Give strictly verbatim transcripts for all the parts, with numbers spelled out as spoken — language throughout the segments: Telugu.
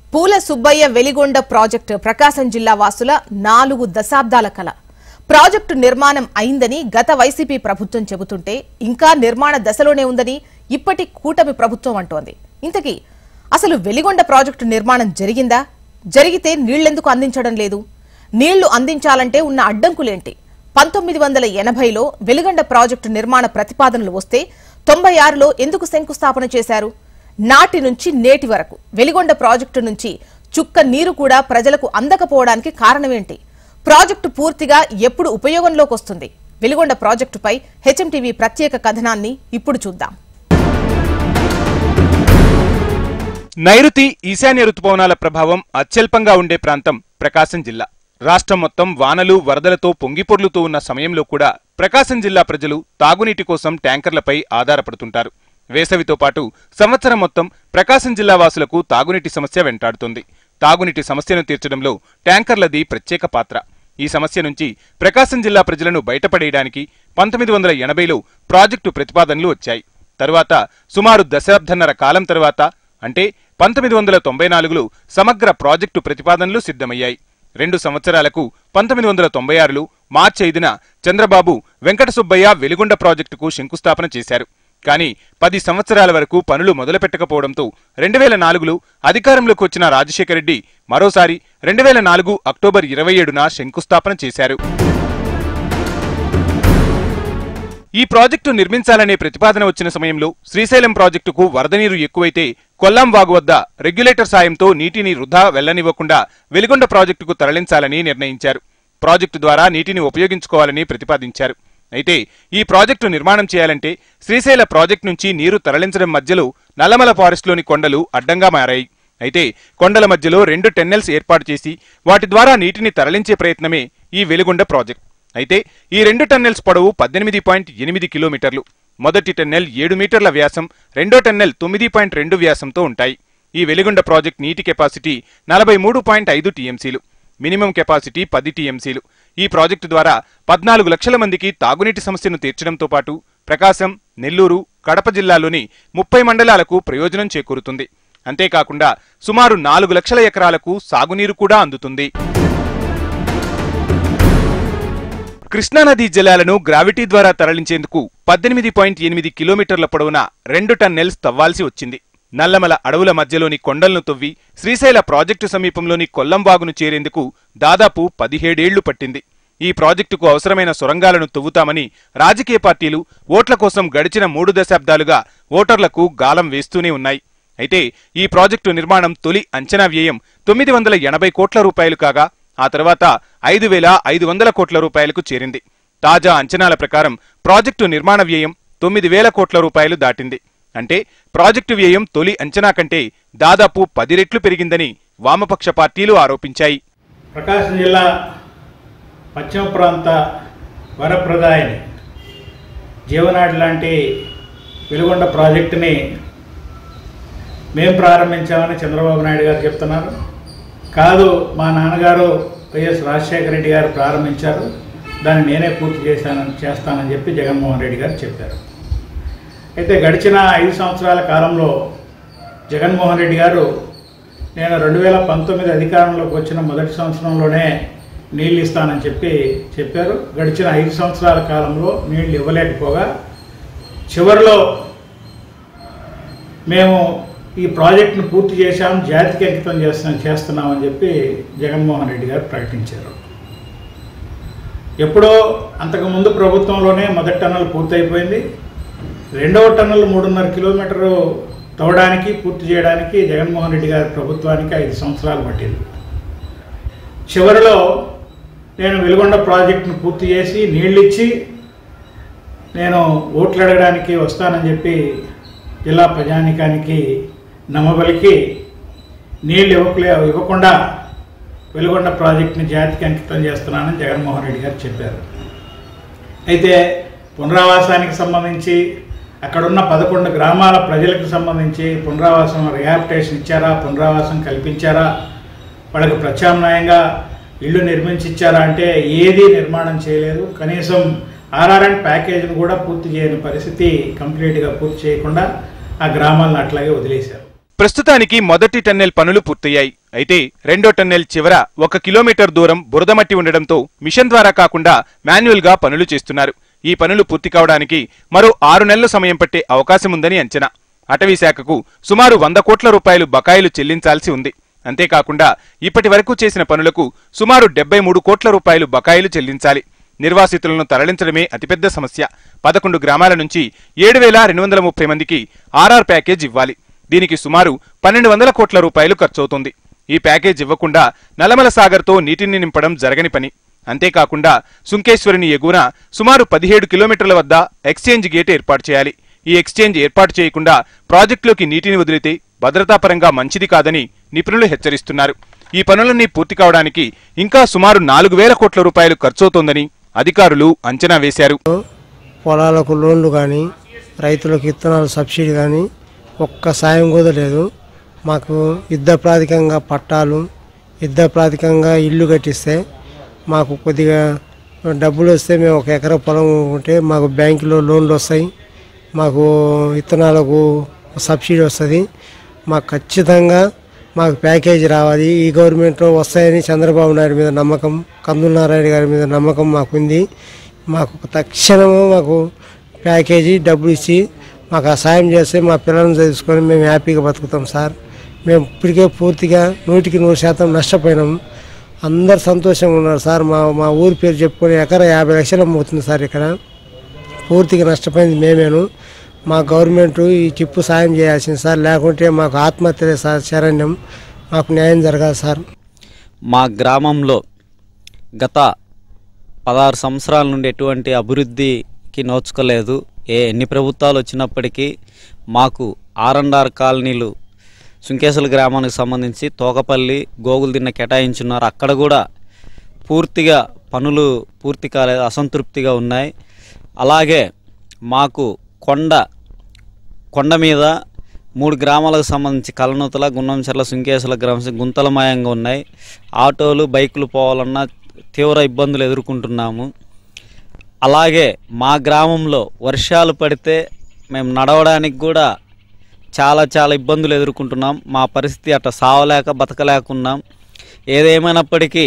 పూల సుబ్బయ్య వెలిగొండ ప్రాజెక్టు ప్రకాశం జిల్లా వాసుల నాలుగు దశాబ్దాల కల ప్రాజెక్టు నిర్మాణం అయిందని గత వైసీపీ ప్రభుత్వం చెబుతుంటే ఇంకా నిర్మాణ దశలోనే ఉందని ఇప్పటి కూటమి ప్రభుత్వం అంటోంది. ఇంతకీ అసలు వెలిగొండ ప్రాజెక్టు నిర్మాణం జరిగిందా? జరిగితే నీళ్లెందుకు అందించడం లేదు? నీళ్లు అందించాలంటే ఉన్న అడ్డంకులేంటి? పంతొమ్మిది వందల ఎనభైలో వెలిగొండ ప్రాజెక్టు నిర్మాణ ప్రతిపాదనలు వస్తే తొంభై ఆరులో ఎందుకు శంకుస్థాపన చేశారు? నాటి నుంచి నేటి వరకు వెలిగొండ ప్రాజెక్టు నుంచి చుక్క నీరు కూడా ప్రజలకు అందకపోవడానికి కారణమేంటి? ప్రాజెక్టు పూర్తిగా ఎప్పుడు ఉపయోగంలోకి వస్తుంది? వెలిగొండ ప్రాజెక్టుపై హెచ్ఎంటీవీ ప్రత్యేక కథనాన్ని ఇప్పుడు చూద్దాం. నైరుతి ఈశాన్య రుతుపవనాల ప్రభావం అత్యల్పంగా ఉండే ప్రాంతం ప్రకాశం జిల్లా. రాష్ట్రం మొత్తం వానలు వరదలతో పొంగిపొర్లుతూ ఉన్న సమయంలో కూడా ప్రకాశం జిల్లా ప్రజలు తాగునీటి కోసం ట్యాంకర్లపై ఆధారపడుతుంటారు. వేసవితో పాటు సంవత్సరం మొత్తం ప్రకాశం జిల్లా వాసులకు తాగునీటి సమస్య వెంటాడుతుంది. తాగునీటి సమస్యను తీర్చడంలో ట్యాంకర్లది ప్రత్యేక పాత్ర. ఈ సమస్య నుంచి ప్రకాశం జిల్లా ప్రజలను బయటపడేయడానికి పంతొమ్మిది వందల ఎనభైలో ప్రాజెక్టు ప్రతిపాదనలు వచ్చాయి. తరువాత సుమారు దశాబ్దన్నర కాలం తర్వాత అంటే పంతొమ్మిది వందల తొంభై నాలుగులో సమగ్ర ప్రాజెక్టు ప్రతిపాదనలు సిద్ధమయ్యాయి. రెండు సంవత్సరాలకు పంతొమ్మిది వందల తొంభై ఆరులో మార్చి ఐదున చంద్రబాబు వెంకట సుబ్బయ్య వెలిగొండ ప్రాజెక్టుకు శంకుస్థాపన చేశారు. కానీ పది సంవత్సరాల వరకు పనులు మొదలుపెట్టకపోవడంతో రెండు వేల నాలుగులో అధికారంలోకి వచ్చిన రాజశేఖర రెడ్డి మరోసారి రెండు వేల నాలుగు అక్టోబర్ ఇరవై ఏడున శంకుస్థాపన చేశారు. ఈ ప్రాజెక్టు నిర్మించాలనే ప్రతిపాదన వచ్చిన సమయంలో శ్రీశైలం ప్రాజెక్టుకు వరద నీరు ఎక్కువైతే కొల్లాం వాగు వద్ద రెగ్యులేటర్ సాయంతో నీటిని వృధా వెళ్లనివ్వకుండా వెలిగొండ ప్రాజెక్టుకు తరలించాలని నిర్ణయించారు. ప్రాజెక్టు ద్వారా నీటిని ఉపయోగించుకోవాలని ప్రతిపాదించారు. అయితే ఈ ప్రాజెక్టు నిర్మాణం చేయాలంటే శ్రీశైల ప్రాజెక్టు నుంచి నీరు తరలించడం మధ్యలో నల్లమల ఫారెస్ట్లోని కొండలు అడ్డంగా మారాయి. అయితే కొండల మధ్యలో రెండు టెన్నెల్స్ ఏర్పాటు చేసి వాటి ద్వారా నీటిని తరలించే ప్రయత్నమే ఈ వెలిగొండ ప్రాజెక్టు. అయితే ఈ రెండు టన్నెల్స్ పొడవు పద్దెనిమిది పాయింట్ ఎనిమిది కిలోమీటర్లు. మొదటి టన్నెల్ ఏడు మీటర్ల వ్యాసం, రెండో టన్నెల్ తొమ్మిది పాయింట్ రెండు వ్యాసంతో ఉంటాయి. ఈ వెలిగొండ ప్రాజెక్టు నీటి కెపాసిటీ నలభై మూడు పాయింట్ ఐదు టీఎంసీలు, మినిమం కెపాసిటీ పది టీఎంసీలు. ఈ ప్రాజెక్టు ద్వారా పద్నాలుగు లక్షల మందికి తాగునీటి సమస్యను తీర్చడంతో పాటు ప్రకాశం, నెల్లూరు, కడప జిల్లాలోని ముప్పై మండలాలకు ప్రయోజనం చేకూరుతుంది. అంతేకాకుండా సుమారు నాలుగు లక్షల ఎకరాలకు సాగునీరు కూడా అందుతుంది. కృష్ణానదీ జలాలను గ్రావిటీ ద్వారా తరలించేందుకు పద్దెనిమిది పాయింట్ ఎనిమిది కిలోమీటర్ల పొడవున రెండు టన్నెల్స్ తవ్వాల్సి వచ్చింది. నల్లమల అడవుల మధ్యలోని కొండలను తవ్వి శ్రీశైల ప్రాజెక్టు సమీపంలోని కొల్లం వాగును చేరేందుకు దాదాపు పదిహేడేళ్లు పట్టింది. ఈ ప్రాజెక్టుకు అవసరమైన సొరంగాలను తవ్వుతామని రాజకీయ పార్టీలు ఓట్ల కోసం గడిచిన మూడు దశాబ్దాలుగా ఓటర్లకు గాలం వేస్తూనే ఉన్నాయి. అయితే ఈ ప్రాజెక్టు నిర్మాణం తొలి అంచనా వ్యయం తొమ్మిది వందల ఎనభై కోట్ల రూపాయలు కాగా ఆ తర్వాత ఐదు వేల ఐదు వందల కోట్ల రూపాయలకు చేరింది. తాజా అంచనాల ప్రకారం ప్రాజెక్టు నిర్మాణ వ్యయం తొమ్మిది వేల కోట్ల రూపాయలు దాటింది. అంటే ప్రాజెక్టు వ్యయం తొలి అంచనా కంటే దాదాపు పది రెట్లు పెరిగిందని వామపక్ష పార్టీలు ఆరోపించాయి. ప్రకాశం జిల్లా పశ్చిమ ప్రాంత వరప్రదాయని జీవనాడి లాంటి వెలిగొండ ప్రాజెక్టుని మేము ప్రారంభించామని చంద్రబాబు నాయుడు గారు చెప్తున్నారు. కాదు, మా నాన్నగారు వైఎస్ రాజశేఖర రెడ్డి గారు ప్రారంభించారు, దాన్ని నేనే పూర్తి చేశానని చేస్తానని చెప్పి జగన్మోహన్ రెడ్డి గారు చెప్పారు. అయితే గడిచిన ఐదు సంవత్సరాల కాలంలో జగన్మోహన్ రెడ్డి గారు నేను రెండు వేల పంతొమ్మిది అధికారంలోకి వచ్చిన మొదటి సంవత్సరంలోనే నీళ్ళు ఇస్తానని చెప్పి చెప్పారు. గడిచిన ఐదు సంవత్సరాల కాలంలో నీళ్లు ఇవ్వలేకపోగా చివరిలో మేము ఈ ప్రాజెక్టును పూర్తి చేశాం, జాతికి అంకితం చేస్తాం చేస్తున్నామని చెప్పి జగన్మోహన్ రెడ్డి గారు ప్రకటించారు. ఎప్పుడో అంతకుముందు ప్రభుత్వంలోనే మొదటి టన్నల్ పూర్తయిపోయింది. రెండవ టన్నల్ మూడున్నర కిలోమీటరు తవ్వడానికి పూర్తి చేయడానికి జగన్మోహన్ రెడ్డి గారి ప్రభుత్వానికి ఐదు సంవత్సరాలు పట్టింది. చివరిలో నేను వెలిగొండ ప్రాజెక్టును పూర్తి చేసి నీళ్ళు ఇచ్చి నేను ఓట్లు అడగడానికి వస్తానని చెప్పి జిల్లా ప్రజానీకానికి నమ్మబలికి నీళ్ళు ఇవ్వలే ఇవ్వకుండా వెలిగొండ ప్రాజెక్టుని జాతికి అంకితం చేస్తున్నానని జగన్మోహన్ రెడ్డి గారు చెప్పారు. అయితే పునరావాసానికి సంబంధించి అక్కడున్న పదకొండు గ్రామాల ప్రజలకు సంబంధించి పునరావాసం రిహాబిటేషన్ ఇచ్చారా, పునరావాసం కల్పించారా, వాళ్ళకి ప్రత్యామ్నాయంగా ఇళ్ళు నిర్మించి ఇచ్చారా అంటే ఏదీ నిర్మాణం చేయలేదు. కనీసం ఆర్ఆర్ అండ్ ప్యాకేజీని కూడా పూర్తి చేయని పరిస్థితి, కంప్లీట్గా పూర్తి చేయకుండా ఆ గ్రామాలను అట్లాగే వదిలేశారు. ప్రస్తుతానికి మొదటి టన్నెల్ పనులు పూర్తయ్యాయి. అయితే రెండో టన్నెల్ చివర ఒక కిలోమీటర్ దూరం బురదమట్టి ఉండడంతో మిషన్ ద్వారా కాకుండా మాన్యువల్ గా పనులు చేస్తున్నారు. ఈ పనులు పూర్తి కావడానికి మరో ఆరు నెలల సమయం పట్టే అవకాశం ఉందని అంచనా. అటవీ శాఖకు సుమారు వంద కోట్ల రూపాయలు బకాయిలు చెల్లించాల్సి ఉంది. అంతేకాకుండా ఇప్పటి వరకు చేసిన పనులకు సుమారు డెబ్బై మూడు కోట్ల రూపాయలు బకాయిలు చెల్లించాలి. నిర్వాసితులను తరలించడమే అతిపెద్ద సమస్య. పదకొండు గ్రామాల నుంచి ఏడు వేల రెండు వందల ముప్పై మందికి ఆర్ఆర్ ప్యాకేజ్ ఇవ్వాలి. దీనికి సుమారు పన్నెండు వందల కోట్ల రూపాయలు ఖర్చవుతోంది. ఈ ప్యాకేజ్ ఇవ్వకుండా నల్లమల సాగర్తో నీటిని నింపడం జరగని పని. అంతేకాకుండా సుంకేశ్వరిని ఎగువన సుమారు పదిహేడు కిలోమీటర్ల వద్ద ఎక్స్చేంజ్ గేట్ ఏర్పాటు చేయాలి. ఈ ఎక్స్చేంజ్ ఏర్పాటు చేయకుండా ప్రాజెక్టులోకి నీటిని వదిలితే భద్రతాపరంగా మంచిది కాదని నిపుణులు హెచ్చరిస్తున్నారు. ఈ పనులన్నీ పూర్తి కావడానికి ఇంకా సుమారు నాలుగు వేల కోట్ల రూపాయలు ఖర్చవుతోందని అధికారులు అంచనా వేశారు. పొలాలకు లోన్లు కానీ, రైతులకు విత్తనాలు సబ్సిడీ కానీ ఒక్క సాయం కూడా లేదు. మాకు యుద్ధ ప్రాతికంగా పట్టాలు, యుద్ధ ప్రాతికంగా ఇల్లు కట్టిస్తే మాకు కొద్దిగా డబ్బులు వస్తే మేము ఒక ఎకరా పొలం ఉంటే మాకు బ్యాంకులో లోన్లు వస్తాయి, మాకు విత్తనాలకు సబ్సిడీ వస్తుంది. మాకు ఖచ్చితంగా మాకు ప్యాకేజీ రావాలి. ఈ గవర్నమెంట్లో వస్తాయని చంద్రబాబు నాయుడు మీద నమ్మకం, కందుల నారాయణ గారి మీద నమ్మకం మాకుంది. మాకు తక్షణము మాకు ప్యాకేజీ డబ్బులు ఇచ్చి మాకు ఆ సాయం చేస్తే మా పిల్లలను చదువుకొని మేము హ్యాపీగా బతుకుతాం సార్. మేము ఇప్పటికే పూర్తిగా నూటికి నూరు శాతం నష్టపోయినాము. అందరు సంతోషంగా ఉన్నారు సార్. మా మా ఊరి పేరు చెప్పుకొని ఎకరా యాభై లక్షలు అమ్ముతుంది సార్. ఇక్కడ పూర్తిగా నష్టపోయింది మేమేను. మా గవర్నమెంట్ ఈ చిప్పు సాయం చేయాల్సింది సార్. లేకుంటే మాకు ఆత్మహత్యలే సార్ శరణ్యం. మాకు న్యాయం జరగాలి సార్. మా గ్రామంలో గత పదహారు సంవత్సరాల నుండి ఎటువంటి అభివృద్ధికి నోచుకోలేదు. ఏ ఎన్ని ప్రభుత్వాలు వచ్చినప్పటికీ మాకు ఆర్ అండ్ ఆర్ కాలనీలు సుంకేశ్వర గ్రామానికి సంబంధించి తోకపల్లి గోగులదిన్న కేటాయించున్నారు. అక్కడ కూడా పూర్తిగా పనులు పూర్తి కాలేదు, అసంతృప్తిగా ఉన్నాయి. అలాగే మాకు కొండ కొండ మీద మూడు గ్రామాలకు సంబంధించి కలనూతల, గున్నంచెర్ల, సుంకేశ్వర గ్రామం గుంతలమయంగా ఉన్నాయి. ఆటోలు బైకులు పోవాలన్నా తీవ్ర ఇబ్బందులు ఎదుర్కొంటున్నాము. అలాగే మా గ్రామంలో వర్షాలు పడితే మేము నడవడానికి కూడా చాలా చాలా ఇబ్బందులు ఎదుర్కొంటున్నాం. మా పరిస్థితి అట్లా సావలేక బతకలేకున్నాం. ఏదేమైనప్పటికీ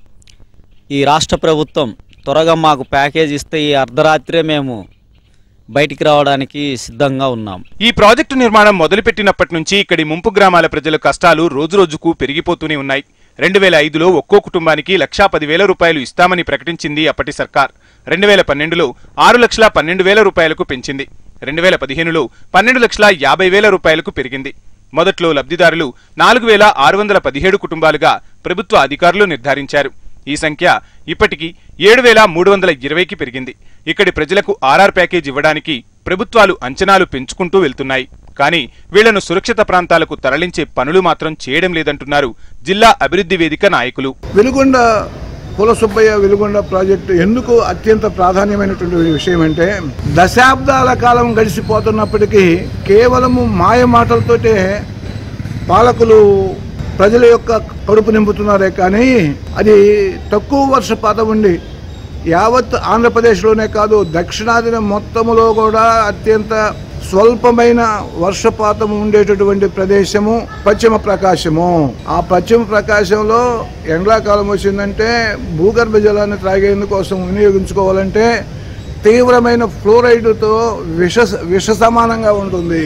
ఈ రాష్ట్ర ప్రభుత్వం త్వరగా మాకు ప్యాకేజ్ ఇస్తే ఈ అర్ధరాత్రే మేము బయటికి రావడానికి సిద్ధంగా ఉన్నాం. ఈ ప్రాజెక్టు నిర్మాణం మొదలుపెట్టినప్పటి నుంచి ఇక్కడి ముంపు గ్రామాల ప్రజల కష్టాలు రోజురోజుకు పెరిగిపోతూనే ఉన్నాయి. రెండు వేల ఐదులో ఒక్కో కుటుంబానికి లక్షా పదివేల రూపాయలు ఇస్తామని ప్రకటించింది అప్పటి సర్కార్. రెండు వేల పన్నెండులో ఆరు లక్షల పన్నెండు వేల రూపాయలకు పెంచింది. రెండు వేల పదిహేనులో పన్నెండు లక్షల యాభై వేల రూపాయలకు పెరిగింది. మొదట్లో లబ్ధిదారులు నాలుగు వేల ఆరు వందల పదిహేడు కుటుంబాలుగా ప్రభుత్వ అధికారులు నిర్ధారించారు. ఈ సంఖ్య ఇప్పటికీ ఏడు వేల మూడు వందల ఇరవైకి పెరిగింది. ఇక్కడి ప్రజలకు ఆర్ఆర్ ప్యాకేజ్ ఇవ్వడానికి ప్రభుత్వాలు అంచనాలు పెంచుకుంటూ వెళ్తున్నాయి. కానీ వీళ్లను సురక్షిత ప్రాంతాలకు తరలించే పనులు మాత్రం చేయడం లేదంటున్నారు జిల్లా అభివృద్ధి వేదిక నాయకులు. వెలుగొండ కులసుబ్బయ్య వెలుగొండ ప్రాజెక్టు ఎందుకు అత్యంత ప్రాధాన్యమైనటువంటి విషయం అంటే, దశాబ్దాల కాలం గడిచిపోతున్నప్పటికీ కేవలము మాయ మాటలతోటే పాలకులు ప్రజల యొక్క కడుపు నింపుతున్నారే కానీ అది తక్కువ వర్షపాతం ఉండి యావత్ ఆంధ్రప్రదేశ్లోనే కాదు దక్షిణాదిన మొత్తములో కూడా అత్యంత స్వల్పమైన వర్షపాతం ఉండేటటువంటి ప్రదేశము పశ్చిమ ప్రకాశము. ఆ పశ్చిమ ప్రకాశంలో ఎండాకాలం వచ్చిందంటే భూగర్భ జలాన్ని త్రాగేందుకోసం వినియోగించుకోవాలంటే తీవ్రమైన ఫ్లోరైడ్తో విష విష సమానంగా ఉంటుంది.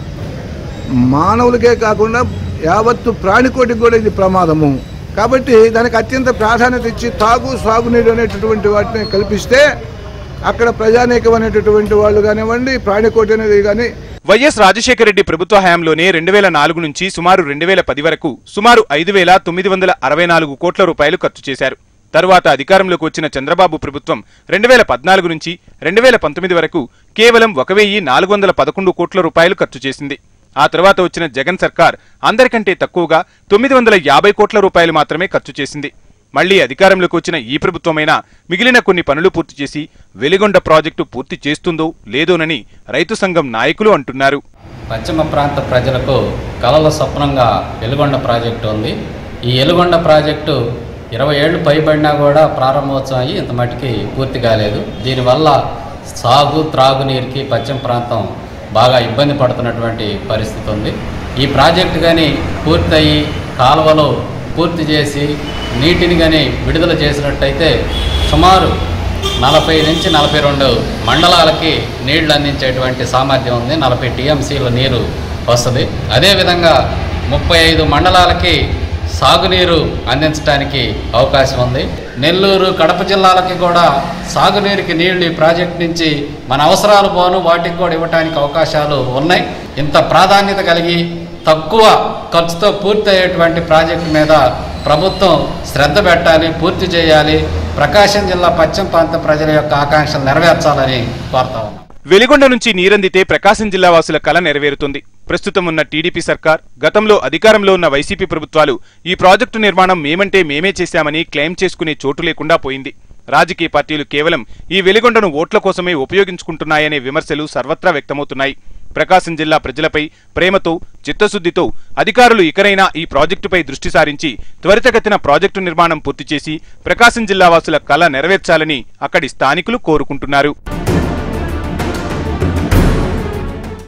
మానవులకే కాకుండా యావత్తు ప్రాణికోటికి కూడా ఇది ప్రమాదము. కాబట్టి దానికి అత్యంత ప్రాధాన్యత ఇచ్చి తాగు సాగునీరు అనేటటువంటి వాటిని కల్పిస్తే అక్కడ ప్రజానీకం అనేటటువంటి వాళ్ళు కానివ్వండి, ప్రాణికోటి అనేది కానీ. వైఎస్ రాజశేఖర రెడ్డి ప్రభుత్వ హయాంలోనే రెండు వేల నాలుగు నుంచి సుమారు రెండు వేల పది వరకు సుమారు ఐదు వేల తొమ్మిది వందల అరవై నాలుగు కోట్ల రూపాయలు ఖర్చు చేశారు. తరువాత అధికారంలోకి వచ్చిన చంద్రబాబు ప్రభుత్వం రెండు వేల పద్నాలుగు నుంచి రెండు వేల పంతొమ్మిది వరకు కేవలం ఒక వెయ్యి నాలుగు వందల పదకొండు కోట్ల రూపాయలు ఖర్చు చేసింది. ఆ తర్వాత వచ్చిన జగన్ సర్కార్ అందరికంటే తక్కువగా తొమ్మిది వందల యాభై కోట్ల రూపాయలు మాత్రమే ఖర్చు చేసింది. మళ్లీ అధికారంలోకి వచ్చిన ఈ ప్రభుత్వమైనా మిగిలిన కొన్ని పనులు పూర్తి చేసి వెలిగొండ ప్రాజెక్టు పూర్తి చేస్తుందో లేదోనని రైతు సంఘం నాయకులు అంటున్నారు. పశ్చిమ ప్రాంత ప్రజలకు కలల స్వప్నంగా వెలిగొండ ప్రాజెక్టు ఉంది. ఈ వెలిగొండ ప్రాజెక్టు ఇరవై ఏళ్లు పైబడినా కూడా ప్రారంభోత్సవం అయ్యి ఇంత మటుకి పూర్తి కాలేదు. దీనివల్ల సాగు త్రాగునీరుకి పశ్చిమ ప్రాంతం బాగా ఇబ్బంది పడుతున్నటువంటి పరిస్థితి ఉంది. ఈ ప్రాజెక్టు కానీ పూర్తయి కాలువలు పూర్తి చేసి నీటిని కానీ విడుదల చేసినట్టయితే సుమారు నలభై నుంచి నలభై రెండు మండలాలకి నీళ్లు అందించేటువంటి సామర్థ్యం ఉంది. నలభై టీఎంసీల నీరు వస్తుంది. అదేవిధంగా ముప్పై ఐదు మండలాలకి సాగునీరు అందించడానికి అవకాశం ఉంది. నెల్లూరు, కడప జిల్లాలకి కూడా సాగునీరుకి నీళ్లు ఈ ప్రాజెక్టు నుంచి మన అవసరాలు పోను వాటికి కూడా ఇవ్వడానికి అవకాశాలు ఉన్నాయి. ఇంత ప్రాధాన్యత కలిగి తక్కువ ఖర్చుతో పూర్తి అయ్యేటువంటి ప్రాజెక్టు మీద ప్రభుత్వం శ్రద్ధ పెట్టాలి, పూర్తి చేయాలి. ప్రకాశం జిల్లా పశ్చిమ ప్రాంత ప్రజల యొక్క ఆకాంక్షలు నెరవేర్చాలని కోరుతా ఉన్నాం. వెలిగొండ నుంచి నీరందితే ప్రకాశం జిల్లా వాసుల కల నెరవేరుతుంది. ప్రస్తుతం ఉన్న టీడీపీ సర్కార్, గతంలో అధికారంలో ఉన్న వైసీపీ ప్రభుత్వాలు ఈ ప్రాజెక్టు నిర్మాణం మేమంటే మేమే చేశామని క్లెయిమ్ చేసుకునే చోటు లేకుండా పోయింది. రాజకీయ పార్టీలు కేవలం ఈ వెలిగొండను ఓట్ల కోసమే ఉపయోగించుకుంటున్నాయనే విమర్శలు సర్వత్రా వ్యక్తమవుతున్నాయి. ప్రకాశం జిల్లా ప్రజలపై ప్రేమతో, చిత్తశుద్ధితో అధికారులు ఇకనైనా ఈ ప్రాజెక్టుపై దృష్టి సారించి త్వరితగతిన ప్రాజెక్టు నిర్మాణం పూర్తి చేసి ప్రకాశం జిల్లా వాసుల కల నెరవేర్చాలని అక్కడి స్థానికులు కోరుకుంటున్నారు.